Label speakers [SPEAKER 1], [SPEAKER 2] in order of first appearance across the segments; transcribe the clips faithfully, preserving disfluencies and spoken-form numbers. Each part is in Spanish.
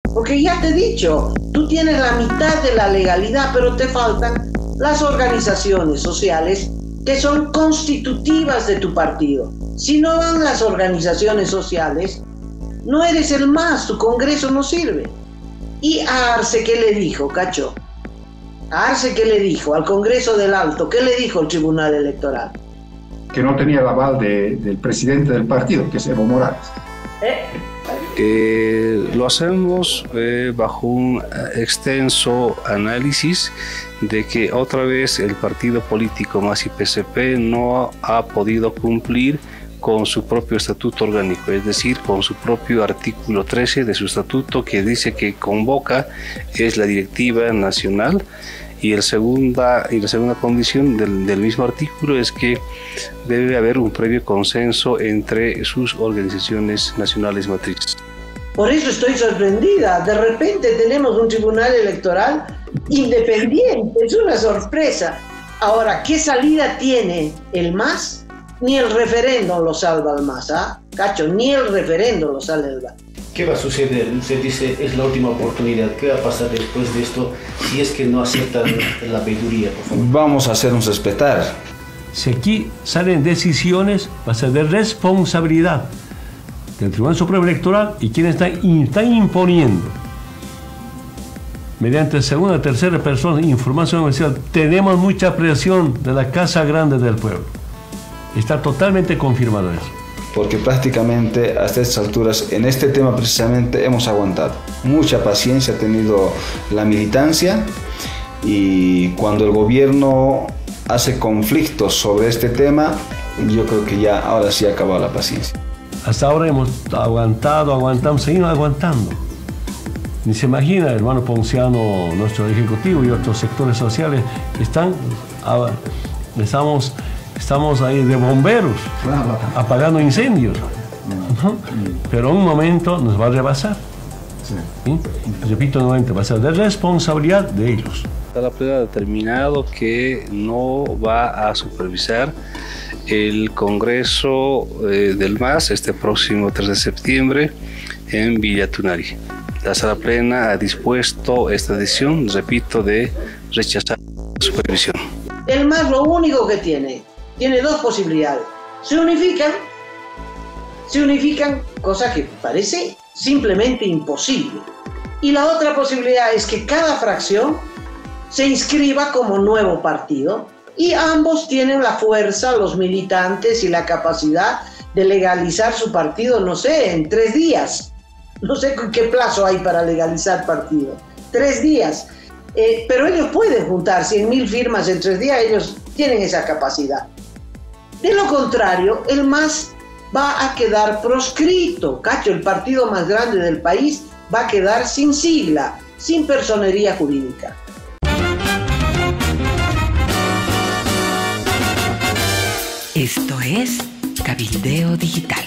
[SPEAKER 1] Porque ya te he dicho, tú tienes la mitad de la legalidad, pero te faltan las organizaciones sociales que son constitutivas de tu partido. Si no van las organizaciones sociales, no eres el MAS, tu Congreso no sirve. ¿Y a Arce qué le dijo, Cacho? ¿A Arce qué le dijo? Al Congreso del Alto, ¿qué le dijo el Tribunal Electoral?
[SPEAKER 2] Que no tenía el aval de, del presidente del partido, que es Evo Morales.
[SPEAKER 1] ¿Eh?
[SPEAKER 3] Eh, lo hacemos eh, bajo un extenso análisis de que otra vez el partido político MAS y P C P no ha podido cumplir con su propio estatuto orgánico, es decir, con su propio artículo trece de su estatuto, que dice que convoca es la directiva nacional, y, el segunda, y la segunda condición del, del mismo artículo es que debe haber un previo consenso entre sus organizaciones nacionales matrices.
[SPEAKER 1] Por eso estoy sorprendida. De repente tenemos un tribunal electoral independiente. Es una sorpresa. Ahora, ¿qué salida tiene el MAS? Ni el referéndum lo salva al MAS, ¿ah? Cacho, ni el referéndum lo salva.
[SPEAKER 4] ¿Qué va a suceder? Usted dice, es la última oportunidad. ¿Qué va a pasar después de esto si es que no aceptan la veeduría, por favor?
[SPEAKER 5] Vamos a hacernos respetar.
[SPEAKER 6] Si aquí salen decisiones, va a ser de responsabilidad del Tribunal Supremo Electoral y quienes están, están imponiendo mediante segunda o tercera persona información oficial. Tenemos mucha presión de la Casa Grande del Pueblo. Está totalmente confirmado eso.
[SPEAKER 5] Porque prácticamente hasta estas alturas, en este tema precisamente, hemos aguantado. Mucha paciencia ha tenido la militancia, y cuando el gobierno hace conflictos sobre este tema, yo creo que ya ahora sí ha acabado la paciencia.
[SPEAKER 6] Hasta ahora hemos aguantado, aguantamos, seguimos aguantando. Ni se imagina, hermano Ponciano, nuestro ejecutivo y otros sectores sociales, están, estamos, estamos ahí de bomberos, apagando incendios. ¿No? Pero en un momento nos va a rebasar. ¿Sí? Repito nuevamente, va a ser de responsabilidad de ellos.
[SPEAKER 3] La plena ha determinado que no va a supervisar el Congreso eh, del MAS este próximo tres de septiembre en Villa Tunari. La Sala Plena ha dispuesto esta decisión, repito, de rechazar la supervisión.
[SPEAKER 1] El MAS lo único que tiene, tiene dos posibilidades. Se unifican, se unifican, cosa que parece simplemente imposible. Y la otra posibilidad es que cada fracción se inscriba como nuevo partido, y ambos tienen la fuerza, los militantes, y la capacidad de legalizar su partido, no sé, en tres días. No sé qué plazo hay para legalizar partido. Tres días. Eh, pero ellos pueden juntar cien mil firmas en tres días, ellos tienen esa capacidad. De lo contrario, el MAS va a quedar proscrito. Cacho, el partido más grande del país va a quedar sin sigla, sin personería jurídica.
[SPEAKER 7] Esto es Cabildeo Digital.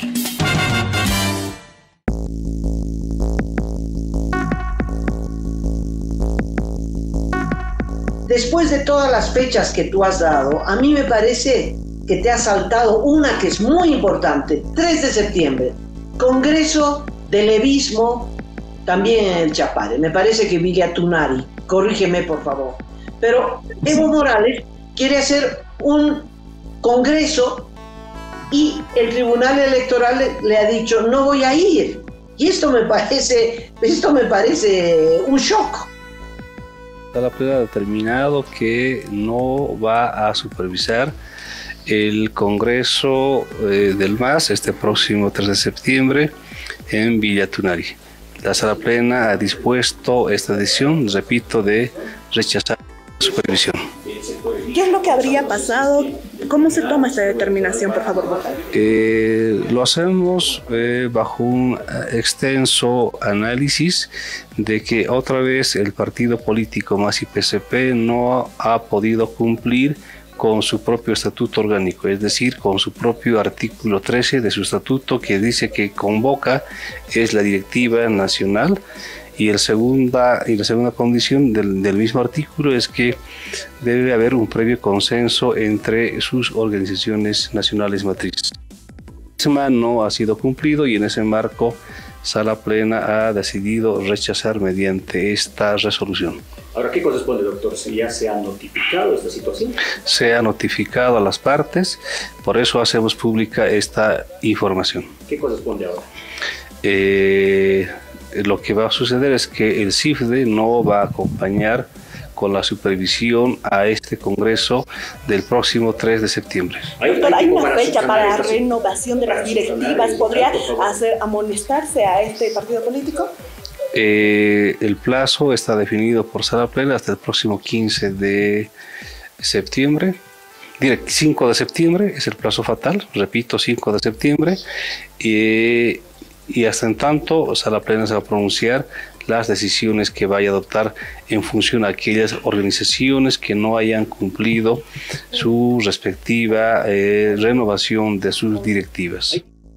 [SPEAKER 1] Después de todas las fechas que tú has dado, a mí me parece que te ha saltado una que es muy importante. tres de septiembre, Congreso de Levismo, también en el Chapare. Me parece que Villa Tunari, corrígeme por favor. Pero Evo Morales quiere hacer un Congreso y el Tribunal Electoral le, le ha dicho no voy a ir. Y esto me parece, esto me parece un shock.
[SPEAKER 3] La plena ha determinado que no va a supervisar el Congreso eh, del MAS este próximo tres de septiembre en Villa Tunari. La Sala Plena ha dispuesto esta decisión, repito, de rechazar la supervisión.
[SPEAKER 8] ¿Qué es lo que habría pasado? ¿Cómo se toma esta determinación, por favor, vocal?
[SPEAKER 3] Eh, lo hacemos eh, bajo un extenso análisis de que otra vez el partido político MAS y P C P no ha podido cumplir con su propio estatuto orgánico, es decir, con su propio artículo trece de su estatuto, que dice que convoca es la directiva nacional, y, el segunda, y la segunda condición del, del mismo artículo es que debe haber un previo consenso entre sus organizaciones nacionales matrices. Ese marco no ha sido cumplido, y en ese marco Sala Plena ha decidido rechazar mediante esta resolución.
[SPEAKER 9] Ahora, ¿qué corresponde, doctor? ¿Ya se ha notificado esta situación?
[SPEAKER 3] Se ha notificado a las partes, por eso hacemos pública esta información.
[SPEAKER 9] ¿Qué corresponde ahora?
[SPEAKER 3] Eh, lo que va a suceder es que el C I F D E no va a acompañar con la supervisión a este congreso del próximo tres de septiembre.
[SPEAKER 8] Doctor, ¿hay una fecha para la renovación de las directivas? ¿Podría hacer amonestarse a este partido político?
[SPEAKER 3] Eh, el plazo está definido por Sala Plena hasta el próximo quince de septiembre. cinco de septiembre es el plazo fatal, repito, cinco de septiembre. Eh, y hasta en tanto, Sala Plena se va a pronunciar las decisiones que vaya a adoptar en función a aquellas organizaciones que no hayan cumplido su respectiva eh, renovación de sus directivas.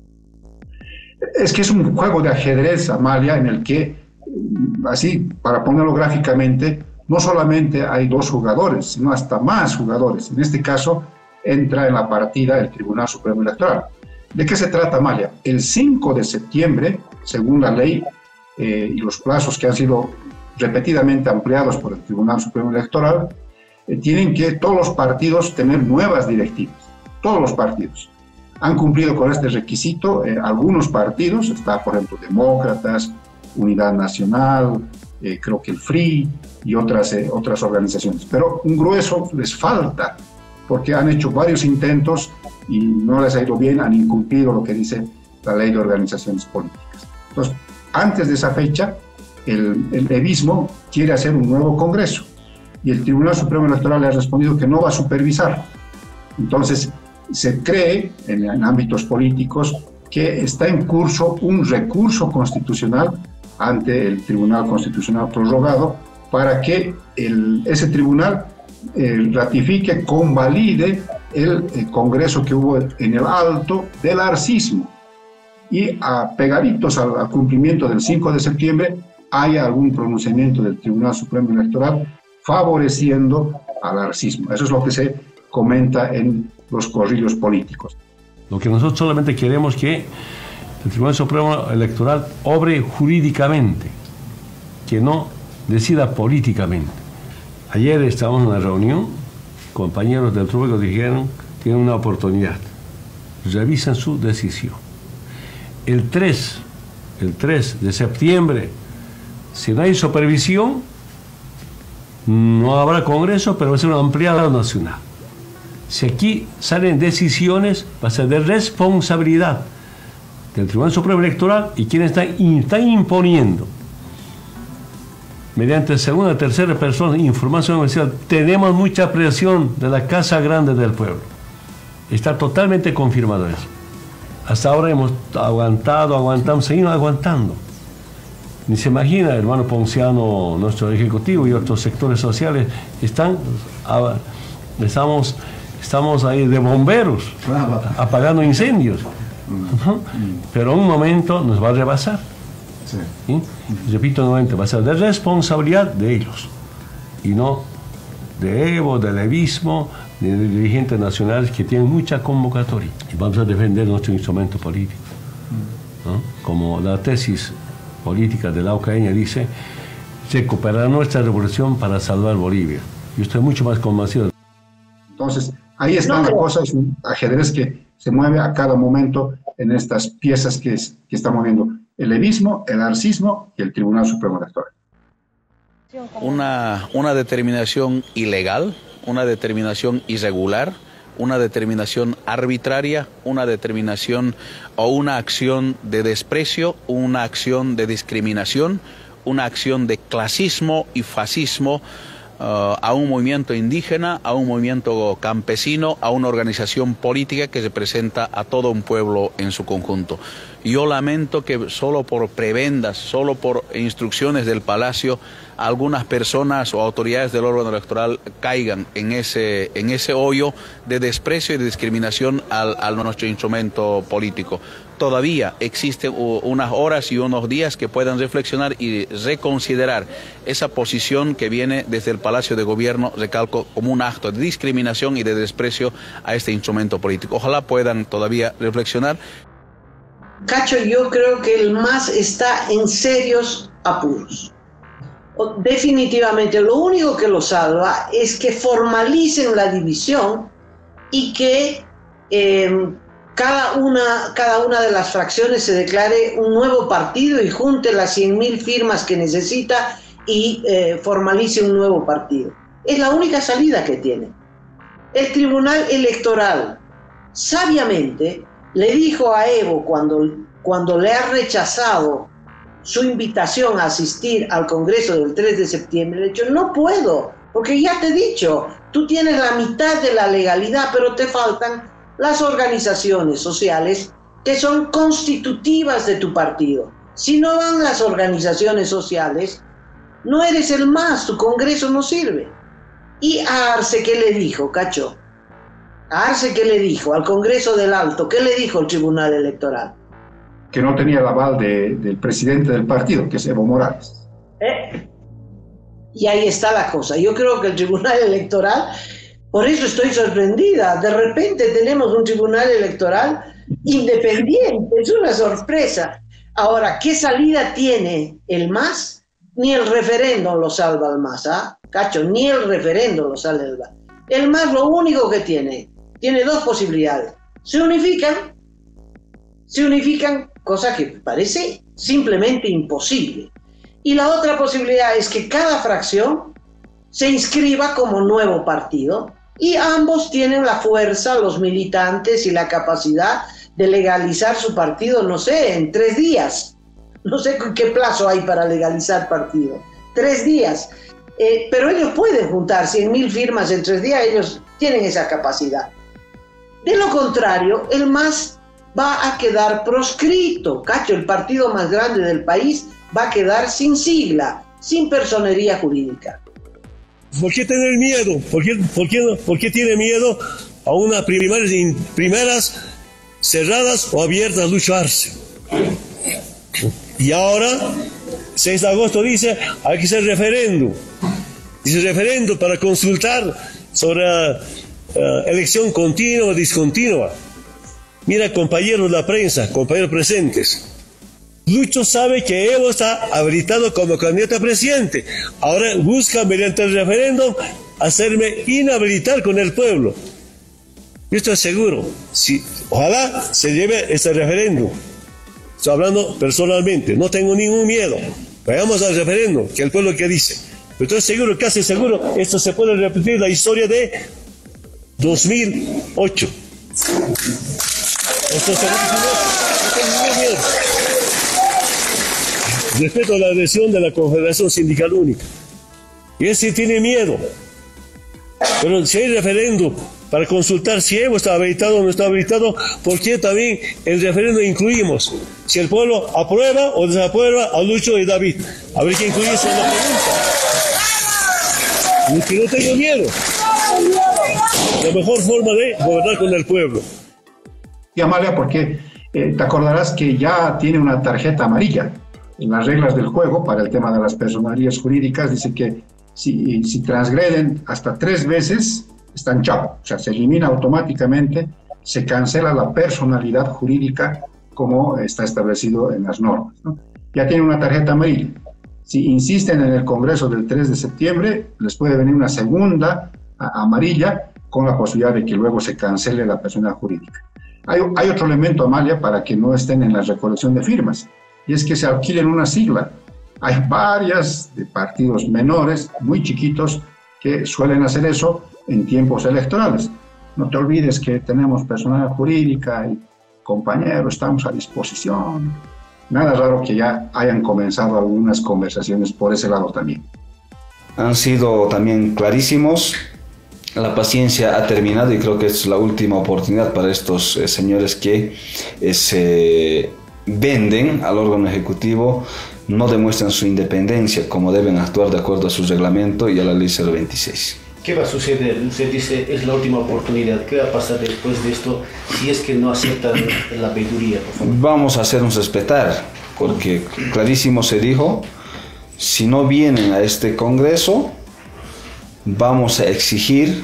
[SPEAKER 2] Es que es un juego de ajedrez, Amalia, en el que, así, para ponerlo gráficamente, no solamente hay dos jugadores, sino hasta más jugadores. En este caso, entra en la partida el Tribunal Supremo Electoral. ¿De qué se trata, Amalia? El cinco de septiembre, según la ley, Eh, y los plazos que han sido repetidamente ampliados por el Tribunal Supremo Electoral, eh, tienen que todos los partidos tener nuevas directivas. Todos los partidos han cumplido con este requisito. Eh, algunos partidos, está por ejemplo Demócratas, Unidad Nacional, eh, creo que el F R I y otras, eh, otras organizaciones, pero un grueso les falta porque han hecho varios intentos y no les ha ido bien, han incumplido lo que dice la Ley de Organizaciones Políticas. Entonces, antes de esa fecha, el, el levismo quiere hacer un nuevo congreso y el Tribunal Supremo Electoral le ha respondido que no va a supervisar. Entonces, se cree en, en ámbitos políticos que está en curso un recurso constitucional ante el Tribunal Constitucional prorrogado para que el, ese tribunal eh, ratifique, convalide el, el congreso que hubo en el alto del arcismo. Y a pegaditos al, al cumplimiento del cinco de septiembre haya algún pronunciamiento del Tribunal Supremo Electoral favoreciendo al arcismo. Eso es lo que se comenta en los corrillos políticos.
[SPEAKER 6] Lo que nosotros solamente queremos es que el Tribunal Supremo Electoral obre jurídicamente, que no decida políticamente. Ayer estábamos en una reunión, compañeros del Tribunal dijeron, tienen una oportunidad, revisan su decisión. El tres, el tres de septiembre, si no hay supervisión, no habrá congreso, pero va a ser una ampliada nacional. Si aquí salen decisiones, va a ser de responsabilidad del Tribunal Supremo Electoral y quienes están, están imponiendo, mediante segunda o tercera persona, información oficial, tenemos mucha presión de la Casa Grande del Pueblo. Está totalmente confirmado eso. Hasta ahora hemos aguantado, aguantamos, seguimos aguantando. Ni se imagina, hermano Ponciano, nuestro ejecutivo y otros sectores sociales, están, estamos, estamos ahí de bomberos, apagando incendios. ¿No? Pero en un momento nos va a rebasar. Sí. ¿Sí? Repito nuevamente, va a ser de responsabilidad de ellos, y no de Evo, del levismo, de dirigentes nacionales que tienen mucha convocatoria. Y vamos a defender nuestro instrumento político. ¿No? Como la tesis política de la Ucrania dice, recuperar nuestra revolución para salvar Bolivia. Yo estoy mucho más convencido.
[SPEAKER 2] Entonces, ahí están las cosas, un ajedrez que se mueve a cada momento en estas piezas que, es, que está moviendo el levismo, el arcismo y el Tribunal Supremo Electoral.
[SPEAKER 10] Una, una determinación ilegal, una determinación irregular, una determinación arbitraria, una determinación o una acción de desprecio, una acción de discriminación, una acción de clasismo y fascismo uh, a un movimiento indígena, a un movimiento campesino, a una organización política que representa a todo un pueblo en su conjunto. Yo lamento que solo por prebendas, solo por instrucciones del Palacio, algunas personas o autoridades del órgano electoral caigan en ese, en ese hoyo de desprecio y de discriminación al, al nuestro instrumento político. Todavía existen unas horas y unos días que puedan reflexionar y reconsiderar esa posición que viene desde el Palacio de Gobierno, recalco, como un acto de discriminación y de desprecio a este instrumento político. Ojalá puedan todavía reflexionar.
[SPEAKER 1] Cacho, yo creo que el M A S está en serios apuros. Definitivamente, lo único que lo salva es que formalicen la división y que eh, cada, una, cada una de las fracciones se declare un nuevo partido y junte las cien mil firmas que necesita y eh, formalice un nuevo partido. Es la única salida que tiene. El Tribunal Electoral sabiamente le dijo a Evo cuando, cuando le ha rechazado su invitación a asistir al Congreso del tres de septiembre, le ha dicho, no puedo, porque ya te he dicho, tú tienes la mitad de la legalidad, pero te faltan las organizaciones sociales que son constitutivas de tu partido. Si no van las organizaciones sociales, no eres el M A S, tu Congreso no sirve. Y a Arce, ¿qué le dijo, Cacho? A Arce, ¿qué le dijo? Al Congreso del Alto, ¿qué le dijo el Tribunal Electoral?
[SPEAKER 2] Que no tenía el aval de, del presidente del partido, que es Evo Morales.
[SPEAKER 1] ¿Eh? Y ahí está la cosa. Yo creo que el Tribunal Electoral, por eso estoy sorprendida, de repente tenemos un Tribunal Electoral independiente, es una sorpresa. Ahora, ¿qué salida tiene el M A S? Ni el referéndum lo salva el M A S, ¿ah? Cacho, ni el referéndum lo salva el M A S. El M A S lo único que tiene, tiene dos posibilidades. Se unifican, se unifican, cosa que parece simplemente imposible. Y la otra posibilidad es que cada fracción se inscriba como nuevo partido y ambos tienen la fuerza, los militantes y la capacidad de legalizar su partido, no sé, en tres días. No sé qué plazo hay para legalizar partido. Tres días. Eh, pero ellos pueden juntar cien mil firmas en tres días, ellos tienen esa capacidad. De lo contrario, el M A S va a quedar proscrito. Cacho, el partido más grande del país va a quedar sin sigla, sin personería jurídica.
[SPEAKER 6] ¿Por qué tener miedo? ¿Por qué, por qué, por qué tiene miedo a unas primarias, primeras cerradas o abiertas lucharse? Y ahora, seis de agosto dice, hay que hacer referéndum. Dice referéndum para consultar sobre uh, elección continua o discontinua. Mira, compañeros de la prensa, compañeros presentes, Lucho sabe que Evo está habilitado como candidato a presidente. Ahora busca mediante el referéndum hacerme inhabilitar con el pueblo. Yo estoy seguro, si, ojalá se lleve ese referéndum. Estoy hablando personalmente, no tengo ningún miedo. Vayamos al referéndum, que el pueblo que dice. Pero estoy seguro, casi seguro, esto se puede repetir la historia de dos mil ocho. Esto se no tengo ningún miedo. Respeto a la adhesión de la Confederación Sindical Única. Y ese tiene miedo. Pero si hay referéndum para consultar si Evo está habilitado o no está habilitado, ¿por qué también el referéndum incluimos? Si el pueblo aprueba o desaprueba a Lucho y David. Habría que incluir eso en la pregunta. Y que no tengo miedo. La mejor forma de gobernar con el pueblo.
[SPEAKER 2] Y Amalia, porque eh, te acordarás que ya tiene una tarjeta amarilla en las reglas del juego para el tema de las personalidades jurídicas. Dice que si, si transgreden hasta tres veces, están chao. O sea, se elimina automáticamente, se cancela la personalidad jurídica como está establecido en las normas, ¿no? Ya tiene una tarjeta amarilla. Si insisten en el Congreso del tres de septiembre, les puede venir una segunda a, amarilla con la posibilidad de que luego se cancele la personalidad jurídica. Hay, hay otro elemento, Amalia, para que no estén en la recolección de firmas, y es que se alquilen una sigla. Hay varias de partidos menores, muy chiquitos, que suelen hacer eso en tiempos electorales. No te olvides que tenemos personalidad jurídica y compañeros, estamos a disposición. Nada raro que ya hayan comenzado algunas conversaciones por ese lado también.
[SPEAKER 5] Han sido también clarísimos. La paciencia ha terminado y creo que es la última oportunidad para estos eh, señores que eh, se venden al órgano ejecutivo, no demuestran su independencia como deben actuar de acuerdo a su reglamento y a la ley cero veintiséis.
[SPEAKER 4] ¿Qué va a suceder? Usted dice, es la última oportunidad. ¿Qué va a pasar después de esto si es que no aceptan la veeduría, por favor?
[SPEAKER 5] Vamos a hacernos respetar, porque clarísimo se dijo, si no vienen a este Congreso, vamos a exigir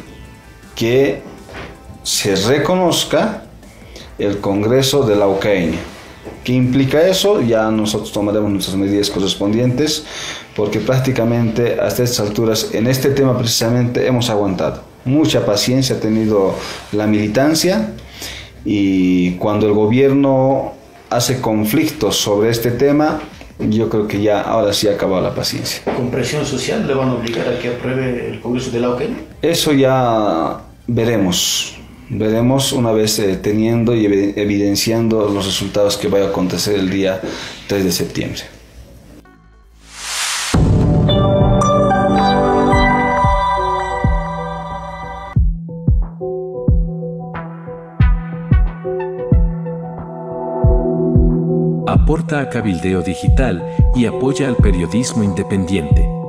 [SPEAKER 5] que se reconozca el Congreso de la Ucrania. ¿Qué implica eso? Ya nosotros tomaremos nuestras medidas correspondientes, porque prácticamente hasta estas alturas, en este tema precisamente, hemos aguantado. Mucha paciencia ha tenido la militancia, y cuando el gobierno hace conflictos sobre este tema, yo creo que ya ahora sí ha acabado la paciencia.
[SPEAKER 4] ¿Con presión social le van a obligar a que apruebe el Congreso de la O C N?
[SPEAKER 5] Eso ya veremos. Veremos una vez eh, teniendo y evidenciando los resultados que vaya a acontecer el día tres de septiembre.
[SPEAKER 11] Aporta a Cabildeo Digital y apoya al periodismo independiente.